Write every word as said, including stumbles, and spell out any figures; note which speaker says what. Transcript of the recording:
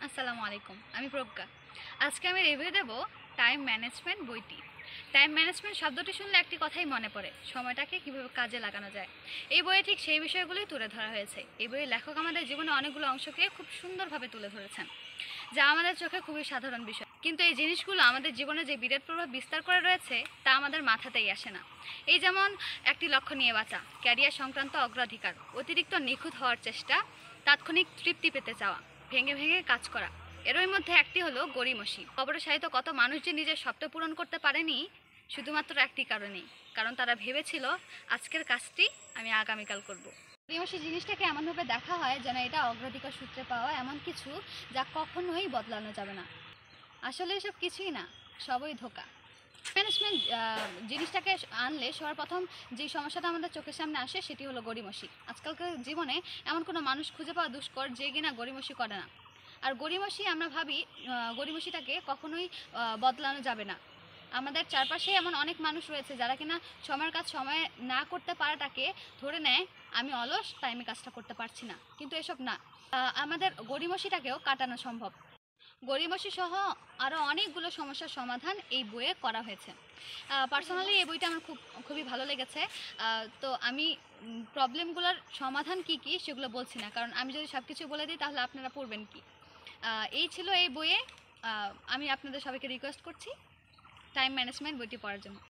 Speaker 1: আসসালামু আলাইকুম, আমি প্রজ্ঞা। আজকে আমি রিভিউ দেব টাইম ম্যানেজমেন্ট বইটি। টাইম ম্যানেজমেন্ট শব্দটি শুনলে একটি কথাই মনে পড়ে, সময়টাকে কীভাবে কাজে লাগানো যায়। এই বইয়ে ঠিক সেই বিষয়গুলোই তুলে ধরা হয়েছে। এই বইয়ের লেখক আমাদের জীবনে অনেকগুলো অংশকে খুব সুন্দরভাবে তুলে ধরেছেন, যা আমাদের চোখে খুবই সাধারণ বিষয়, কিন্তু এই জিনিসগুলো আমাদের জীবনে যে বিরাট প্রভাব বিস্তার করে রয়েছে তা আমাদের মাথাতেই আসে না। এই যেমন একটি লক্ষ্য নিয়ে বাঁচা, ক্যারিয়ার সংক্রান্ত অগ্রাধিকার, অতিরিক্ত নিখুঁত হওয়ার চেষ্টা, তাৎক্ষণিক তৃপ্তি পেতে চাওয়া, ভেঙে ভেঙে কাজ করা। এরই মধ্যে একটি হলো গড়িমসি। খবরে সাহিত্য কত মানুষ যে নিজের স্বপ্ন পূরণ করতে পারেনি শুধুমাত্র একটি কারণেই, কারণ তারা ভেবেছিল আজকের কাজটি আমি আগামীকাল করব। গড়িমসি জিনিসটাকে এমনভাবে দেখা হয় যেন এটা অগ্রাধিকার সূত্রে পাওয়া এমন কিছু যা কখনোই বদলানো যাবে না। আসলে এসব কিছুই না, সবই ধোঁকা। ম্যানেজমেন্ট জিনিসটাকে আনলে সবার প্রথম যে সমস্যাটা আমাদের চোখের সামনে আসে সেটি হলো গড়িমসি। আজকালকার জীবনে এমন কোনো মানুষ খুঁজে পাওয়া দুষ্কর যে কিনা গড়িমসি করে না। আর গড়িমসি আমরা ভাবি গড়িমসিটাকে কখনোই বদলানো যাবে না। আমাদের চারপাশে এমন অনেক মানুষ রয়েছে যারা কিনা সময়ের কাজ সময়ে না করতে পারাটাকে ধরে নেয় আমি অলস, তাই আমি কাজটা করতে পারছি না। কিন্তু এসব না, আমাদের গড়িমসিটাকেও কাটানো সম্ভব। গড়িমসি সহ আরও অনেকগুলো সমস্যার সমাধান এই বইয়ে করা হয়েছে। পার্সোনালি এই বইটা আমার খুব খুবই ভালো লেগেছে। তো আমি প্রবলেমগুলোর সমাধান কি কি সেগুলো বলছি না, কারণ আমি যদি সব কিছু বলে দিই তাহলে আপনারা পড়বেন কি। এই ছিল এই বইয়ে। আমি আপনাদের সবাইকে রিকোয়েস্ট করছি টাইম ম্যানেজমেন্ট বইটি পড়ার জন্য।